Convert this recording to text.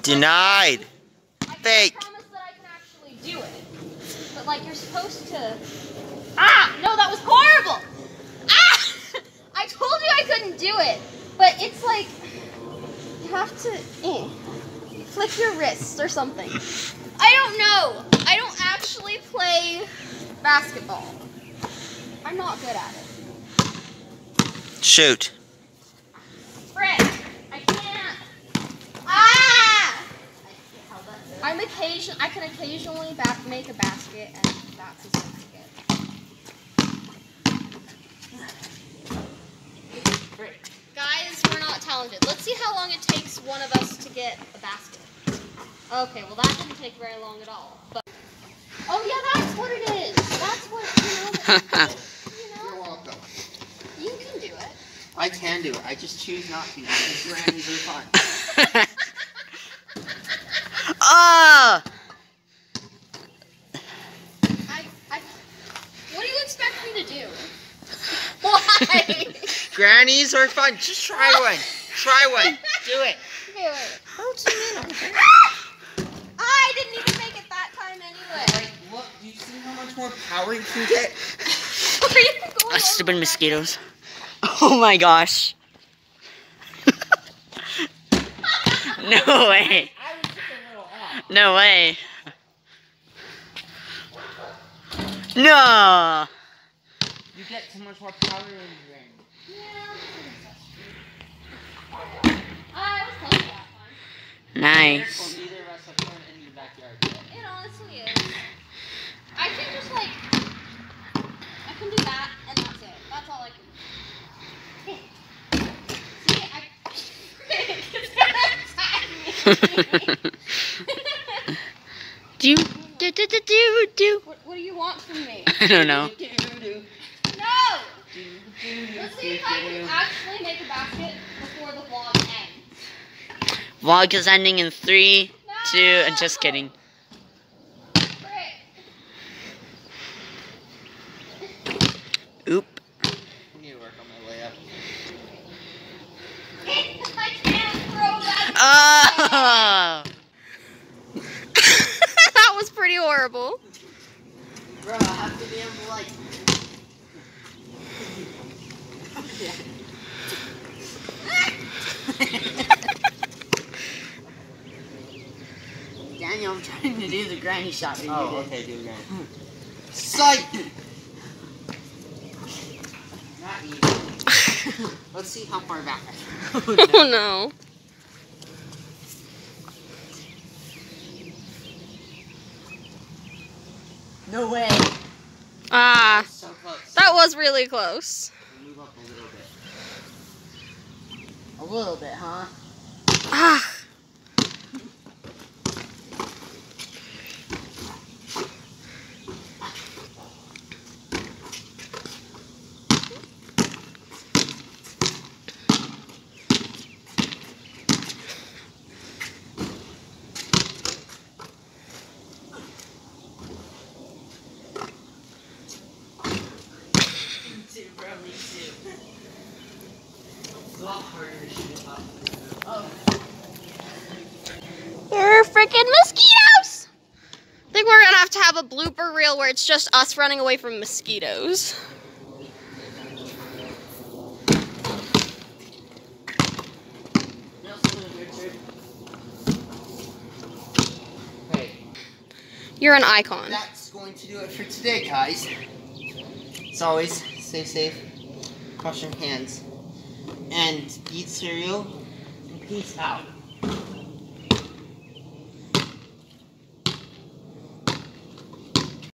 Denied. Fake. I promise that I can actually do it. But like you're supposed to. Ah! No, that was horrible! Ah! I told you I couldn't do it. But it's like you have to flick your wrists or something. I don't know. I don't actually play basketball. I'm not good at it. Shoot. Frick! I can't. Ah! I can occasionally make a basket, and that's as good as it gets. Guys, we're not talented. Let's see how long it takes one of us to get a basket. Okay, well that didn't take very long at all. But oh yeah, that's what it is. That's what You're welcome. You can do it. I can do it. I just choose not to because grannies are fun. Ah! What do you expect me to do? Why? Grannies are fun. Just try one. Try one. Do it. Okay, wait. I didn't even make it that time anyway. Like, look, do you see how much more power you can get? Oh, stupid mosquitoes. Oh my gosh. No way. I was just a little off. No way. No. You get so much more power in your brain. I was close to that one. Nice. Neither of us have thrown it in the backyard yet. It honestly is. I can just like, I can do that and that's it. That's all I can do. See, it's gonna attack me. Do. What do you want from me? I don't know. No! Let's see if I can actually make a basket before the vlog ends. Vlog is ending in 3, 2, and just kidding. Frick. Oop. I need to work on my layup. I can't throw that. Oh! That was pretty horrible. Bro, I have to be able to like. Daniel, I'm trying to do the granny shot. Oh, okay, do it again. Sight! Not easy. Let's see how far back I can. Oh no. No way. Ah, So close. that was really close. Move up a little bit. A little bit, huh? Ah. It's a lot harder to shoot it up. Oh. There are freaking mosquitoes! I think we're gonna have a blooper reel where it's just us running away from mosquitoes. Hey, You're an icon. that's going to do it for today, guys. As always, stay safe, wash your hands, and eat cereal, and peace out.